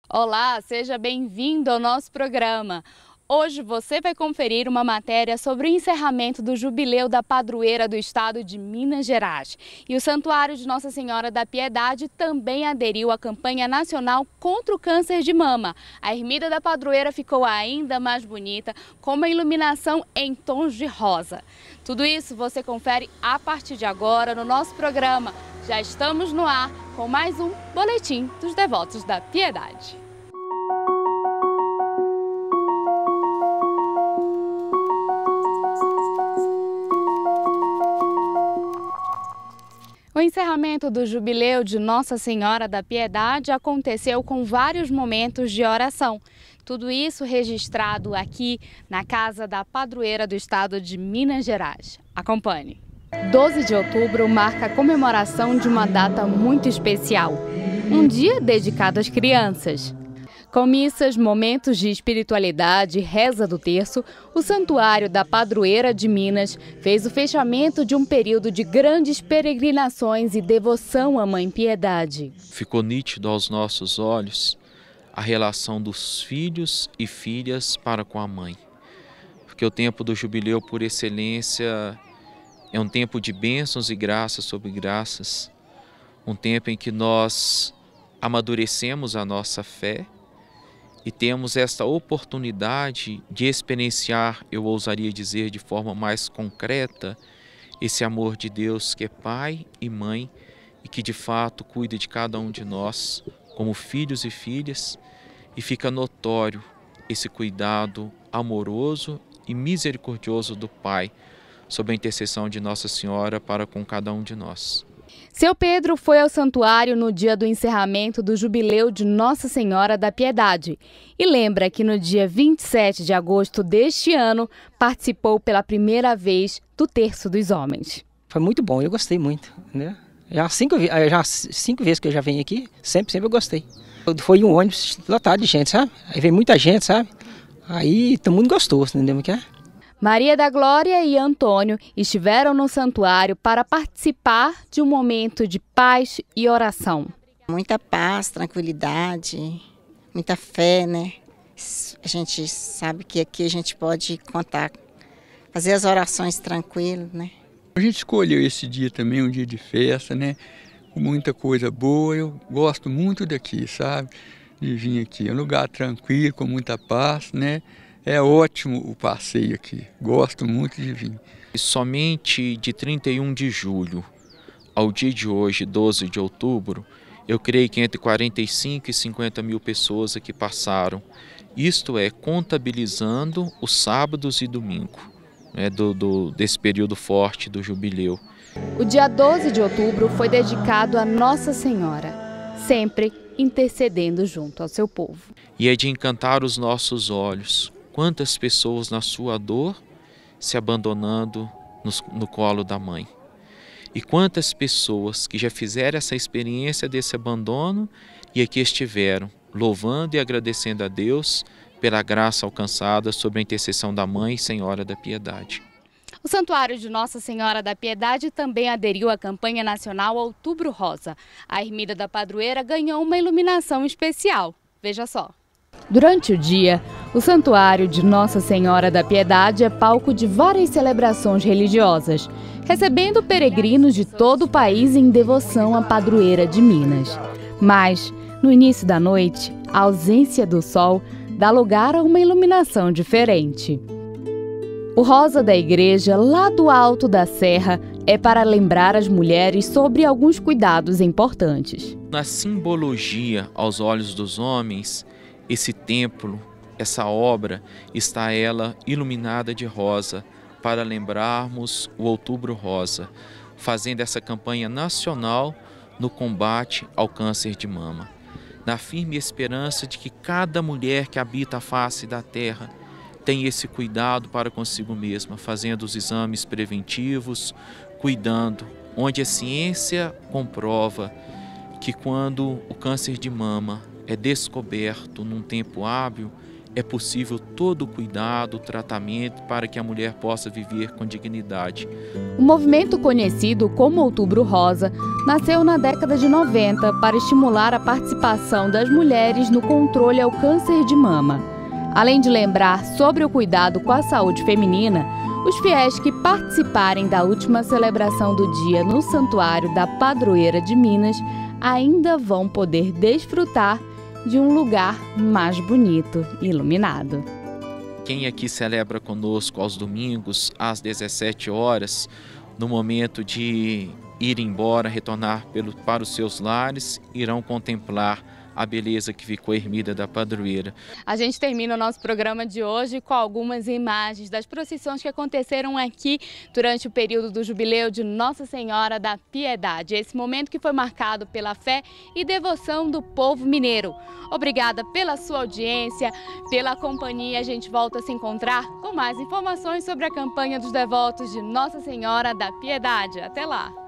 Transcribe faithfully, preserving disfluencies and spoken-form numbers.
Olá, seja bem-vindo ao nosso programa. Hoje você vai conferir uma matéria sobre o encerramento do Jubileu da Padroeira do Estado de Minas Gerais. E o Santuário de Nossa Senhora da Piedade também aderiu à campanha nacional contra o câncer de mama. A ermida da Padroeira ficou ainda mais bonita, com uma iluminação em tons de rosa. Tudo isso você confere a partir de agora no nosso programa. Já estamos no ar com mais um Boletim dos Devotos da Piedade. O encerramento do Jubileu de Nossa Senhora da Piedade aconteceu com vários momentos de oração. Tudo isso registrado aqui na Casa da Padroeira do Estado de Minas Gerais. Acompanhe. doze de outubro marca a comemoração de uma data muito especial, um dia dedicado às crianças. Com missas, momentos de espiritualidade e reza do terço, o Santuário da Padroeira de Minas fez o fechamento de um período de grandes peregrinações e devoção à Mãe Piedade. Ficou nítido aos nossos olhos a relação dos filhos e filhas para com a mãe. Porque o tempo do jubileu, por excelência, é um tempo de bênçãos e graças sobre graças, um tempo em que nós amadurecemos a nossa fé e temos esta oportunidade de experienciar, eu ousaria dizer de forma mais concreta, esse amor de Deus que é Pai e Mãe e que de fato cuida de cada um de nós como filhos e filhas, e fica notório esse cuidado amoroso e misericordioso do Pai sob a intercessão de Nossa Senhora para com cada um de nós. Seu Pedro foi ao santuário no dia do encerramento do Jubileu de Nossa Senhora da Piedade e lembra que no dia vinte e sete de agosto deste ano participou pela primeira vez do Terço dos Homens. Foi muito bom, eu gostei muito, né? Já cinco, já cinco vezes que eu já venho aqui, sempre, sempre eu gostei. Foi um ônibus lotado de gente, sabe? Aí veio muita gente, sabe? Aí todo mundo gostou, entendeu o que é? Maria da Glória e Antônio estiveram no santuário para participar de um momento de paz e oração. Muita paz, tranquilidade, muita fé, né? A gente sabe que aqui a gente pode contar, fazer as orações tranquilo, né? A gente escolheu esse dia também, um dia de festa, né? Com muita coisa boa, eu gosto muito daqui, sabe? De vir aqui, é um lugar tranquilo, com muita paz, né? É ótimo o passeio aqui, gosto muito de vir. E somente de trinta e um de julho ao dia de hoje, doze de outubro, eu creio que entre quarenta e cinco e cinquenta mil pessoas aqui passaram. Isto é, contabilizando os sábados e domingo, né, do, do, desse período forte do jubileu. O dia doze de outubro foi dedicado a Nossa Senhora, sempre intercedendo junto ao seu povo. E é de encantar os nossos olhos. Quantas pessoas na sua dor se abandonando no, no colo da mãe. E quantas pessoas que já fizeram essa experiência desse abandono e aqui estiveram louvando e agradecendo a Deus pela graça alcançada sob a intercessão da Mãe Senhora da Piedade. O Santuário de Nossa Senhora da Piedade também aderiu à campanha nacional Outubro Rosa. A ermida da Padroeira ganhou uma iluminação especial. Veja só. Durante o dia, o Santuário de Nossa Senhora da Piedade é palco de várias celebrações religiosas, recebendo peregrinos de todo o país em devoção à Padroeira de Minas. Mas, no início da noite, a ausência do sol dá lugar a uma iluminação diferente. O rosa da igreja, lá do alto da serra, é para lembrar as mulheres sobre alguns cuidados importantes. Na simbologia aos olhos dos homens, esse templo, essa obra, está ela iluminada de rosa para lembrarmos o Outubro Rosa, fazendo essa campanha nacional no combate ao câncer de mama. Na firme esperança de que cada mulher que habita a face da terra tem esse cuidado para consigo mesma, fazendo os exames preventivos, cuidando, onde a ciência comprova que quando o câncer de mama é descoberto num tempo hábil, é possível todo o cuidado, o tratamento para que a mulher possa viver com dignidade. O movimento conhecido como Outubro Rosa nasceu na década de noventa para estimular a participação das mulheres no controle ao câncer de mama. Além de lembrar sobre o cuidado com a saúde feminina, os fiéis que participarem da última celebração do dia no Santuário da Padroeira de Minas ainda vão poder desfrutar de um lugar mais bonito e iluminado. Quem aqui celebra conosco aos domingos, às dezessete horas, no momento de ir embora, retornar pelo, para os seus lares, irão contemplar a beleza que ficou ermida da padroeira. A gente termina o nosso programa de hoje com algumas imagens das procissões que aconteceram aqui durante o período do jubileu de Nossa Senhora da Piedade. Esse momento que foi marcado pela fé e devoção do povo mineiro. Obrigada pela sua audiência, pela companhia. A gente volta a se encontrar com mais informações sobre a campanha dos devotos de Nossa Senhora da Piedade. Até lá!